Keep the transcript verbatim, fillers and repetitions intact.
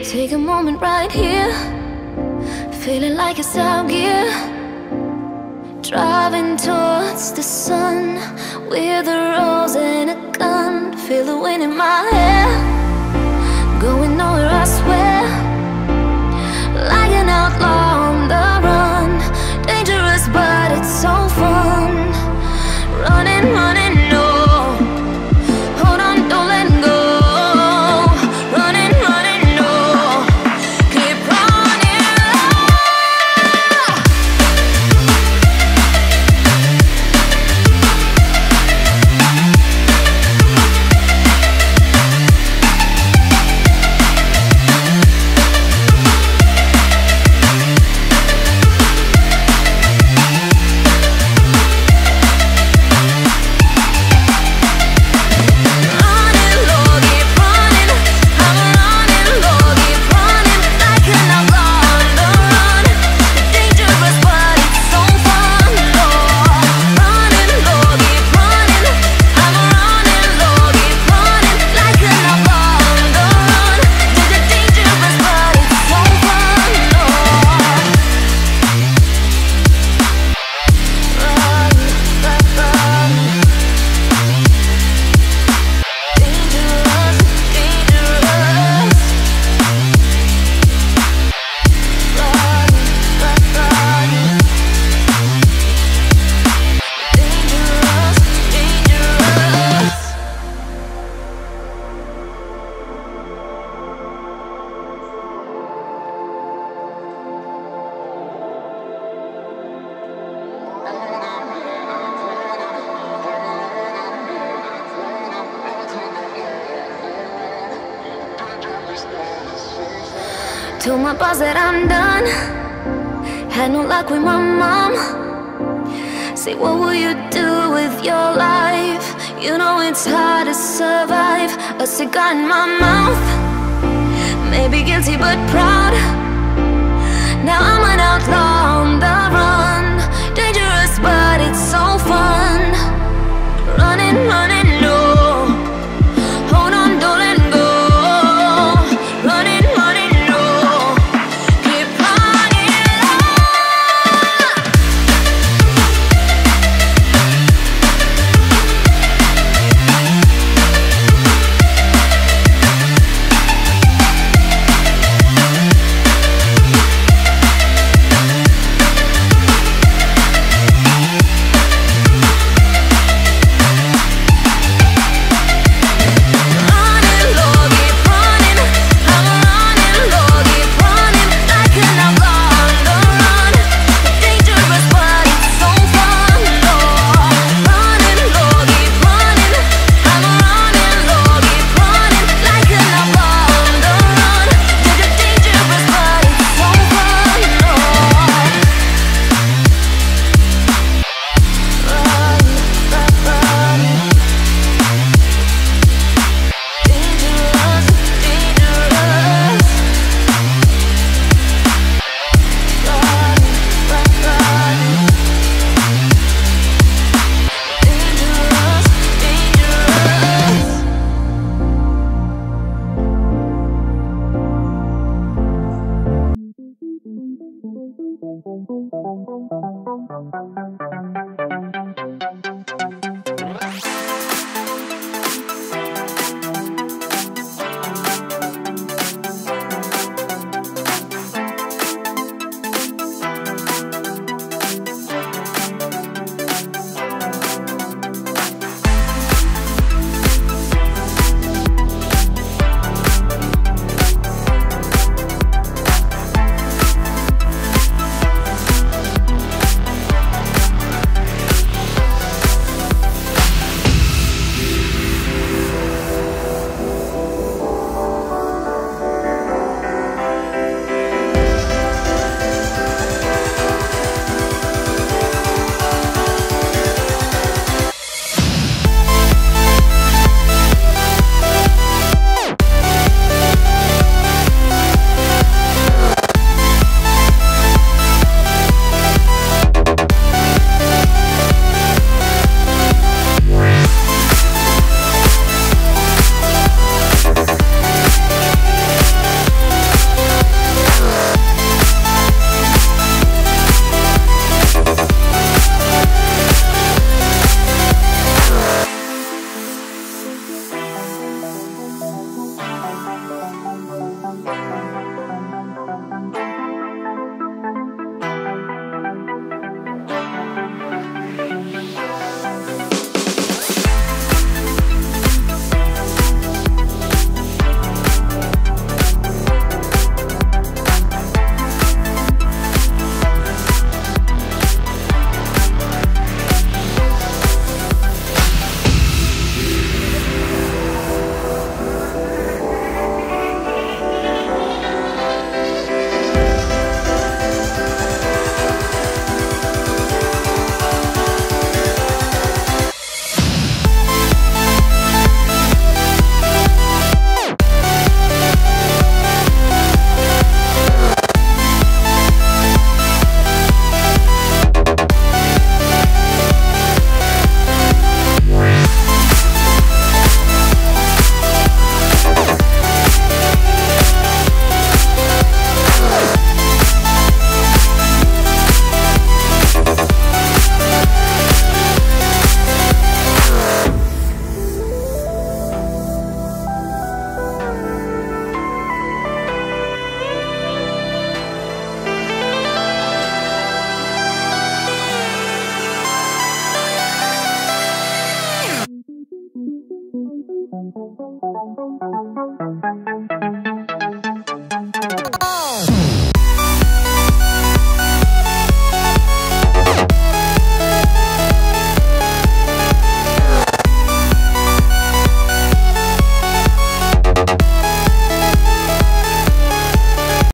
Take a moment right here, feeling like it's out gear. Driving towards the sun with a rose and a gun. Feel the wind in my hair, going nowhere I swear. Like an outlaw on the run, dangerous but it's so fun. Running, running, no. Hold on, don't let go. Running, running, no. Keep running. Told my boss that I'm done. Had no luck with my mom. Say, what will you do with your life? You know it's hard to survive. A cigar in my mouth, maybe guilty but proud. Now I'm an outlaw on the